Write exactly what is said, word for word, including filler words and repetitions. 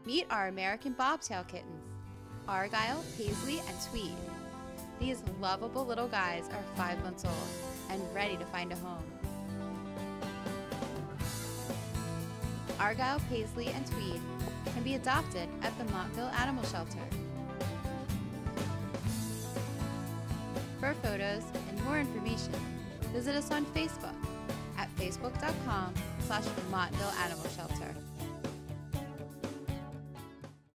Meet our American Bobtail kittens, Argyle, Paisley, and Tweed. These lovable little guys are five months old and ready to find a home. Argyle, Paisley, and Tweed can be adopted at the Montville Animal Shelter. For photos and more information, visit us on Facebook at facebook dot com slash Montville Animal Shelter.